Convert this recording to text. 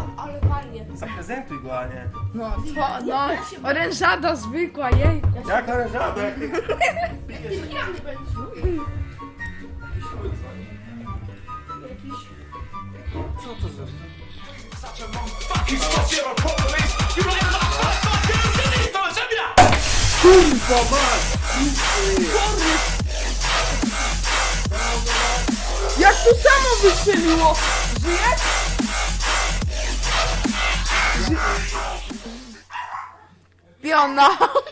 Ale fajnie. Zaprezentuj go, a nie. No co, no, orężada zwykła, jejku. Jak orężada? Pijany będziesz. Jakiś... Co to za... Kurwa masz! Jak tu samo wystrzeliło? Żyjesz? Piona.